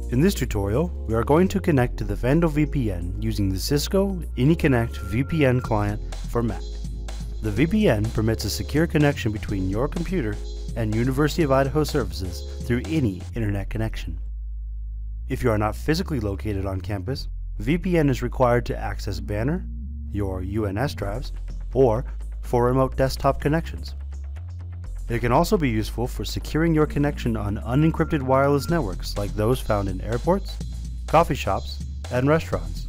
In this tutorial, we are going to connect to the Vandal VPN using the Cisco AnyConnect VPN Client for Mac. The VPN permits a secure connection between your computer and University of Idaho services through any internet connection. If you are not physically located on campus, VPN is required to access Banner, your UNS drives, or for remote desktop connections. It can also be useful for securing your connection on unencrypted wireless networks like those found in airports, coffee shops, and restaurants.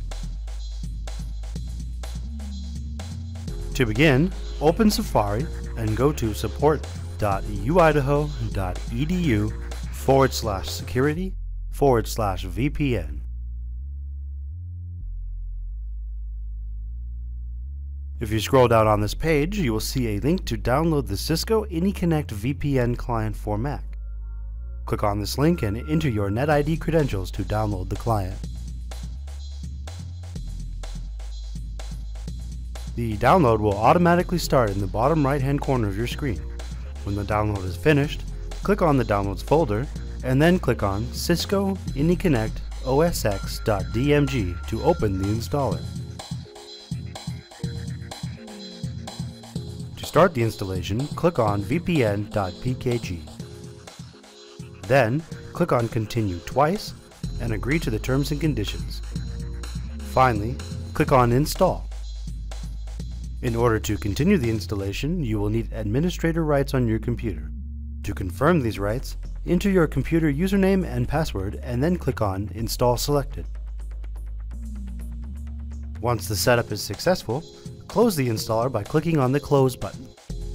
To begin, open Safari and go to support.uidaho.edu/security/VPN. If you scroll down on this page, you will see a link to download the Cisco AnyConnect VPN client for Mac. Click on this link and enter your NetID credentials to download the client. The download will automatically start in the bottom right-hand corner of your screen. When the download is finished, click on the Downloads folder and then click on Cisco AnyConnect osx.dmg to open the installer. To start the installation, click on vpn.pkg. Then, click on Continue twice and agree to the terms and conditions. Finally, click on Install. In order to continue the installation, you will need administrator rights on your computer. To confirm these rights, enter your computer username and password and then click on Install Selected. Once the setup is successful, close the installer by clicking on the Close button.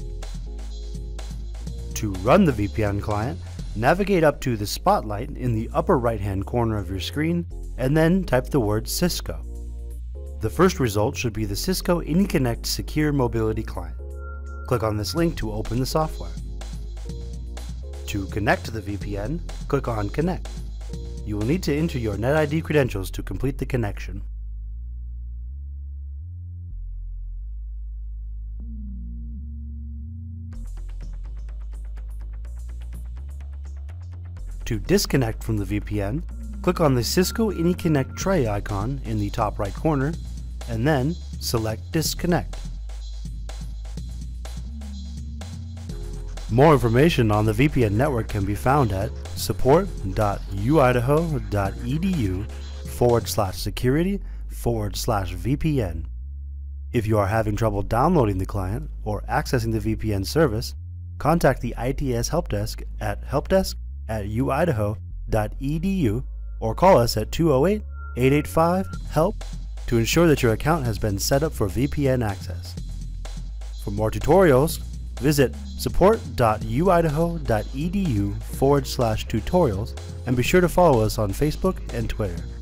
To run the VPN client, navigate up to the spotlight in the upper right-hand corner of your screen and then type the word Cisco. The first result should be the Cisco AnyConnect Secure Mobility Client. Click on this link to open the software. To connect to the VPN, click on Connect. You will need to enter your NetID credentials to complete the connection. To disconnect from the VPN, click on the Cisco AnyConnect tray icon in the top right corner, and then select Disconnect. More information on the VPN network can be found at support.uidaho.edu/security/VPN. If you are having trouble downloading the client or accessing the VPN service, contact the ITS Help Desk at helpdesk@uidaho.edu or call us at 208-885-HELP to ensure that your account has been set up for VPN access. For more tutorials, visit support.uidaho.edu/tutorials and be sure to follow us on Facebook and Twitter.